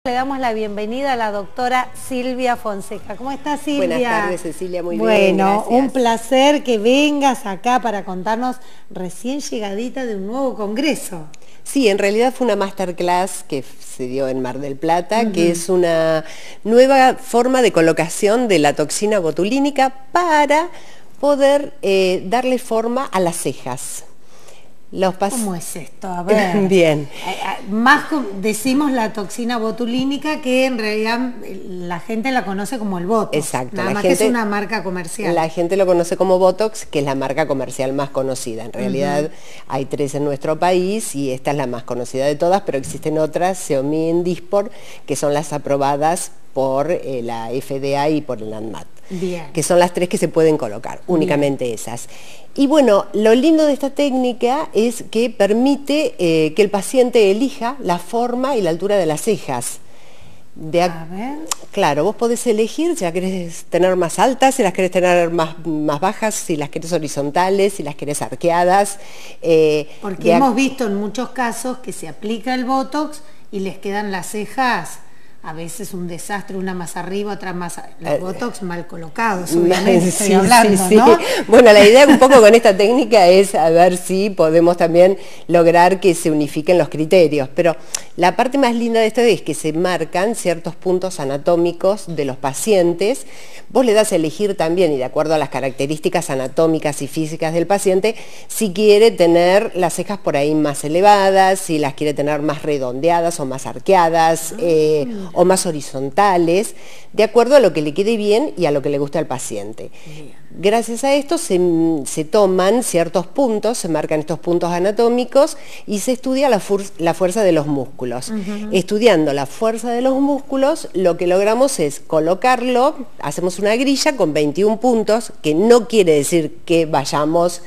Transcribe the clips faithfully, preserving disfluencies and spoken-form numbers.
Le damos la bienvenida a la doctora Silvia Fonseca. ¿Cómo estás, Silvia? Buenas tardes, Cecilia, muy bueno, bien, gracias. Bueno, un placer que vengas acá para contarnos recién llegadita de un nuevo congreso. Sí, en realidad fue una masterclass que se dio en Mar del Plata, uh-huh. que es una nueva forma de colocación de la toxina botulínica para poder eh, darle forma a las cejas. Los ¿Cómo es esto? A ver. Bien. Más decimos la toxina botulínica, que en realidad la gente la conoce como el Botox. Exacto. Nada la más gente, que es una marca comercial. La gente lo conoce como Botox, que es la marca comercial más conocida. En realidad uh-huh. hay tres en nuestro país y esta es la más conocida de todas, pero existen otras, Xeomin, Dysport, que son las aprobadas por eh, la F D A y por el ANMAT. Bien. Que son las tres que se pueden colocar, únicamente Bien. esas. Y bueno, lo lindo de esta técnica es que permite eh, que el paciente elija la forma y la altura de las cejas. De a... a ver. Claro, vos podés elegir si las querés tener más altas, si las querés tener más, más bajas, si las querés horizontales, si las querés arqueadas. Eh, Porque hemos a... visto en muchos casos que se aplica el Botox y les quedan las cejas a veces un desastre, una más arriba, otra más... Los Botox mal colocados, obviamente, sí, estoy hablando, sí, sí. ¿no? Bueno, la idea un poco con esta técnica es a ver si podemos también lograr que se unifiquen los criterios, pero la parte más linda de esto es que se marcan ciertos puntos anatómicos de los pacientes. Vos le das a elegir también, y de acuerdo a las características anatómicas y físicas del paciente, si quiere tener las cejas por ahí más elevadas, si las quiere tener más redondeadas o más arqueadas, ah. eh, o más horizontales, de acuerdo a lo que le quede bien y a lo que le guste al paciente. Bien. Gracias a esto se, se toman ciertos puntos, se marcan estos puntos anatómicos y se estudia la, fu la fuerza de los músculos. Uh-huh. Estudiando la fuerza de los músculos, lo que logramos es colocarlo, hacemos una grilla con veintiún puntos, que no quiere decir que vayamos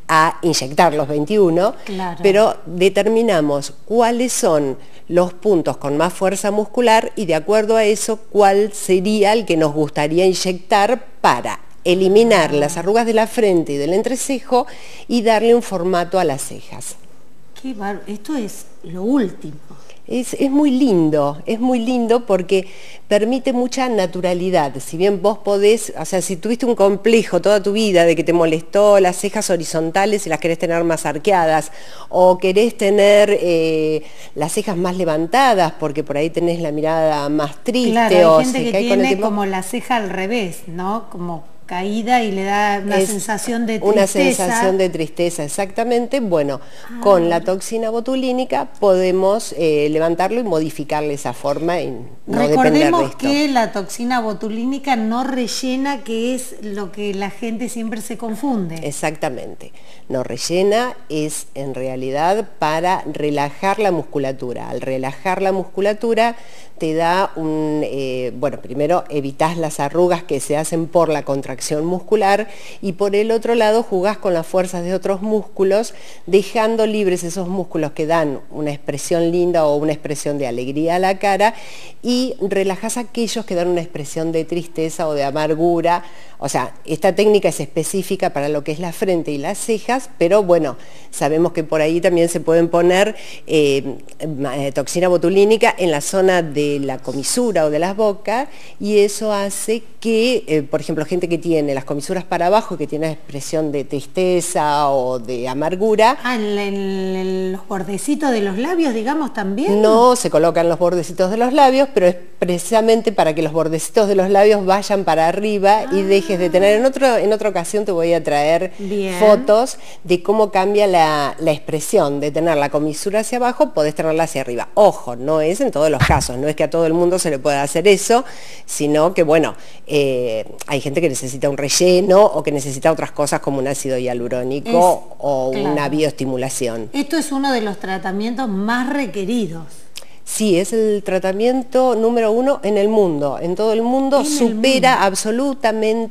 a inyectar los veintiuno, claro. pero determinamos cuáles son los puntos con más fuerza muscular y de acuerdo a eso cuál sería el que nos gustaría inyectar para eliminar ah. las arrugas de la frente y del entrecejo y darle un formato a las cejas. Qué bar... Esto es lo último. Es, es muy lindo, es muy lindo porque permite mucha naturalidad. Si bien vos podés, o sea, si tuviste un complejo toda tu vida de que te molestó las cejas horizontales y las querés tener más arqueadas, o querés tener eh, las cejas más levantadas porque por ahí tenés la mirada más triste. Claro, o hay gente se que cae tiene con el tiempo. Como la ceja al revés, ¿no? Como caída y le da una es sensación de tristeza. Una sensación de tristeza, exactamente. Bueno, ah. con la toxina botulínica podemos eh, levantarlo y modificarle esa forma y no Recordemos depender de esto. Que la toxina botulínica no rellena, que es lo que la gente siempre se confunde. Exactamente. No rellena, es en realidad para relajar la musculatura. Al relajar la musculatura te da un, eh, bueno, primero evitas las arrugas que se hacen por la contracción muscular y por el otro lado jugás con las fuerzas de otros músculos, dejando libres esos músculos que dan una expresión linda o una expresión de alegría a la cara y relajás aquellos que dan una expresión de tristeza o de amargura. O sea, esta técnica es específica para lo que es la frente y las cejas, pero bueno, sabemos que por ahí también se pueden poner eh, toxina botulínica en la zona de la comisura o de las bocas y eso hace que, eh, por ejemplo, gente que tiene las comisuras para abajo, que tiene expresión de tristeza o de amargura. Ah, ¿en, en los bordecitos de los labios, digamos, también? No, se colocan los bordecitos de los labios, pero es precisamente para que los bordecitos de los labios vayan para arriba ah. y dejes de tener. En, otro, en otra ocasión te voy a traer Bien. fotos de cómo cambia la, la expresión de tener la comisura hacia abajo, podés tenerla hacia arriba. Ojo, no es en todos los casos, no es que a todo el mundo se le pueda hacer eso, sino que, bueno, eh, hay gente que necesita un relleno o que necesita otras cosas como un ácido hialurónico es, o claro. una bioestimulación. Esto es uno de los tratamientos más requeridos. Sí, es el tratamiento número uno en el mundo. En todo el mundo supera absolutamente todo.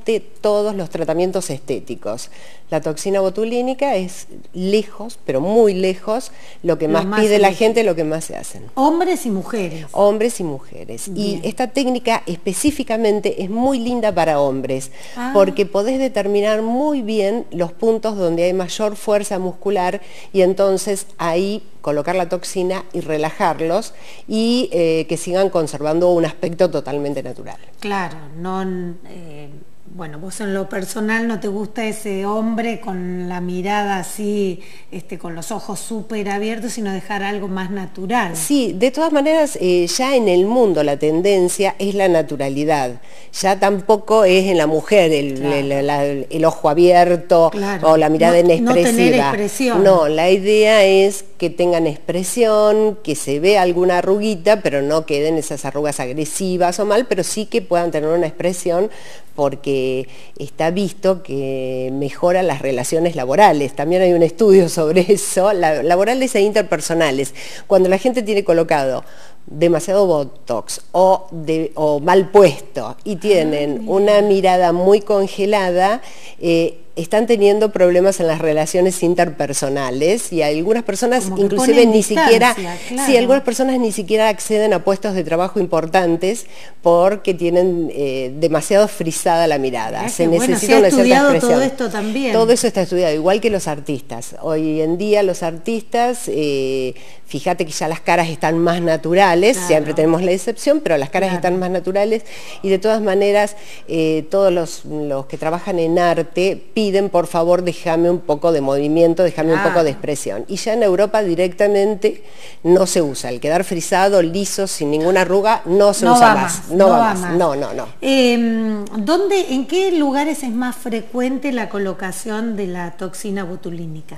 todos los tratamientos estéticos. La toxina botulínica es lejos, pero muy lejos, lo que más, más pide la gente, lo que más se hacen. Hombres y mujeres. Hombres y mujeres. Bien. Y esta técnica específicamente es muy linda para hombres, ah. porque podés determinar muy bien los puntos donde hay mayor fuerza muscular y entonces ahí colocar la toxina y relajarlos y eh, que sigan conservando un aspecto totalmente natural. Claro, no... Eh... Bueno, vos en lo personal no te gusta ese hombre con la mirada así, este, con los ojos súper abiertos, sino dejar algo más natural. Sí, de todas maneras, eh, ya en el mundo la tendencia es la naturalidad. Ya tampoco es en la mujer el, claro. el, la, el ojo abierto, claro. o la mirada no, inexpresiva. No tener expresión. No, la idea es que tengan expresión, que se vea alguna arruguita, pero no queden esas arrugas agresivas o mal, pero sí que puedan tener una expresión, porque está visto que mejora las relaciones laborales. También hay un estudio sobre eso, laborales e interpersonales. Cuando la gente tiene colocado demasiado botox o, de, o mal puesto y tienen ah, una mirada muy congelada, eh, están teniendo problemas en las relaciones interpersonales y algunas personas inclusive ni siquiera, claro. sí, algunas personas ni siquiera acceden a puestos de trabajo importantes porque tienen eh, demasiado frisada la mirada. Se bueno, necesita se ha una cierta expresión. Todo esto también. Todo eso está estudiado, igual que los artistas. Hoy en día los artistas, eh, fíjate que ya las caras están más naturales, claro. siempre tenemos la excepción, pero las caras claro. están más naturales y de todas maneras eh, todos los, los que trabajan en arte piden, por favor, déjame un poco de movimiento, déjame ah. un poco de expresión. Y ya en Europa directamente no se usa. El quedar frisado, liso, sin ninguna arruga, no se no usa más. más. No, no va va más. más. No, no, no. Eh, ¿dónde, ¿En qué lugares es más frecuente la colocación de la toxina botulínica?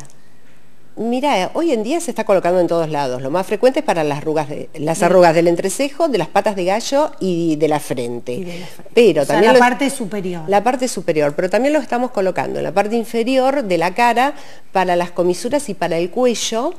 Mira, hoy en día se está colocando en todos lados. Lo más frecuente es para las arrugas, de, las arrugas del entrecejo, de las patas de gallo y de la frente. Y de la frente. Pero o sea, también la lo, parte superior. La parte superior, pero también lo estamos colocando en la parte inferior de la cara para las comisuras y para el cuello.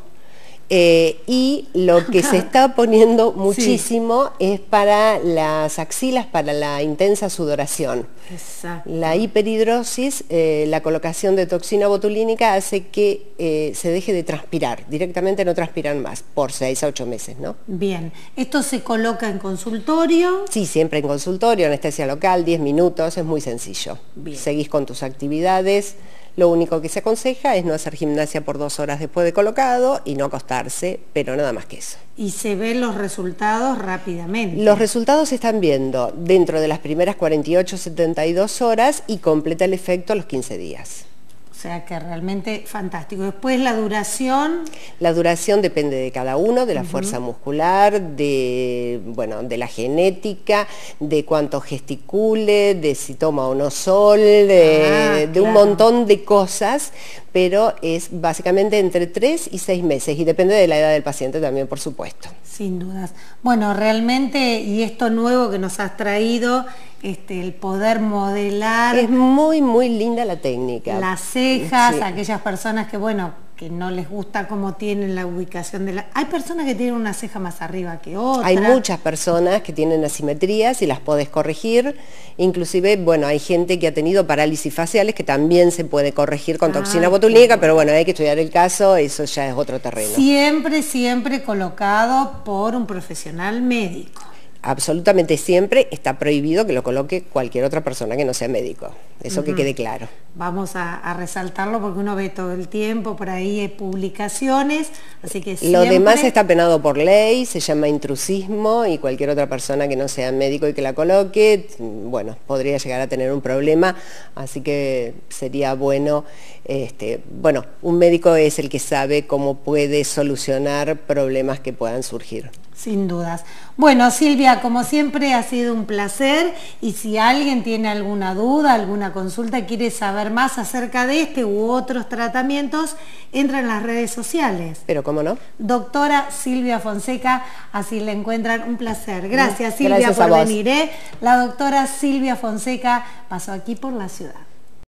Eh, y lo que se está poniendo muchísimo sí. es para las axilas, para la intensa sudoración. Exacto. La hiperhidrosis, eh, la colocación de toxina botulínica hace que eh, se deje de transpirar, directamente no transpiran más, por seis a ocho meses, ¿no? Bien, ¿esto se coloca en consultorio? Sí, siempre en consultorio, anestesia local, diez minutos, es muy sencillo. Bien. Seguís con tus actividades. Lo único que se aconseja es no hacer gimnasia por dos horas después de colocado y no acostarse, pero nada más que eso. Y se ven los resultados rápidamente. Los resultados se están viendo dentro de las primeras cuarenta y ocho a setenta y dos horas y completa el efecto a los quince días. O sea que realmente fantástico. Después la duración. La duración depende de cada uno, de la uh-huh. fuerza muscular, de, bueno, de la genética, de cuánto gesticule, de si toma o no sol, de, ah, de claro. un montón de cosas, pero es básicamente entre tres y seis meses y depende de la edad del paciente también, por supuesto. Sin dudas. Bueno, realmente, y esto nuevo que nos has traído, este, el poder modelar... Es muy, muy linda la técnica. Las cejas, sí. aquellas personas que, bueno, que no les gusta cómo tienen la ubicación de la... Hay personas que tienen una ceja más arriba que otra. Hay muchas personas que tienen asimetrías y las podés corregir. Inclusive, bueno, hay gente que ha tenido parálisis faciales que también se puede corregir con ah, toxina botulínica, pero bueno, hay que estudiar el caso, eso ya es otro terreno. Siempre, siempre colocado por un profesional médico. Absolutamente siempre está prohibido que lo coloque cualquier otra persona que no sea médico. Eso uh-huh. que quede claro. Vamos a, a resaltarlo porque uno ve todo el tiempo, por ahí hay publicaciones, así que siempre... Lo demás está penado por ley, se llama intrusismo y cualquier otra persona que no sea médico y que la coloque, bueno, podría llegar a tener un problema, así que sería bueno, este, bueno, un médico es el que sabe cómo puede solucionar problemas que puedan surgir. Sin dudas. Bueno, Silvia, como siempre ha sido un placer y si alguien tiene alguna duda, alguna consulta, quiere saber más acerca de este u otros tratamientos, entra en las redes sociales. Pero cómo no. Doctora Silvia Fonseca, así la encuentran. Un placer. Gracias, Silvia, Gracias por a vos. venir. ¿eh? La doctora Silvia Fonseca pasó aquí por la ciudad.